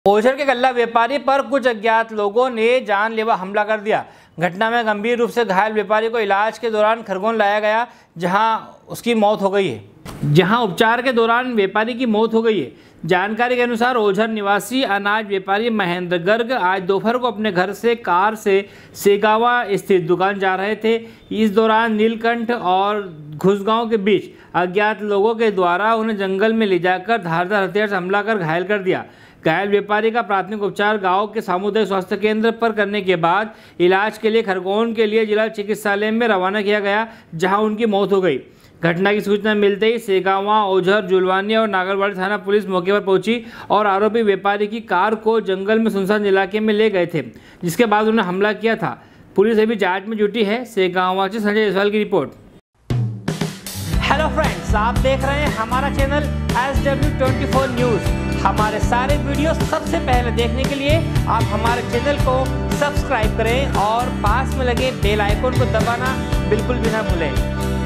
ओझर के गल्ला व्यापारी पर कुछ अज्ञात लोगों ने जानलेवा हमला कर दिया। घटना में गंभीर रूप से घायल व्यापारी को इलाज के दौरान खरगोन लाया गया, जहां उसकी मौत हो गई है। जहां उपचार के दौरान व्यापारी की मौत हो गई है। जानकारी के अनुसार ओझर निवासी अनाज व्यापारी महेंद्र गर्ग आज दोपहर को अपने घर से कार से सेगावा स्थित दुकान जा रहे थे। इस दौरान नीलकंठ और घुसगांव के बीच अज्ञात लोगों के द्वारा उन्हें जंगल में ले जाकर धारदार हथियार से हमला कर घायल कर दिया। घायल व्यापारी का प्राथमिक उपचार गांव के सामुदायिक स्वास्थ्य केंद्र पर करने के बाद इलाज के लिए खरगोन के लिए जिला चिकित्सालय में रवाना किया गया, जहां उनकी मौत हो गई। घटना की सूचना मिलते ही सेगावा, ओझर, जुलवानी और नागरवाड़ी थाना पुलिस मौके पर पहुंची और आरोपी व्यापारी की कार को जंगल में सुनसान इलाके में ले गए थे, जिसके बाद उन्हें हमला किया था। पुलिस अभी जांच में जुटी है। सेगावा से संजय जायसवाल की रिपोर्ट। हेलो फ्रेंड्स, आप देख रहे हैं हमारा चैनल SW24 न्यूज़। हमारे सारे वीडियो सबसे पहले देखने के लिए आप हमारे चैनल को सब्सक्राइब करें और पास में लगे बेल आइकन को दबाना बिल्कुल भी ना भूलें।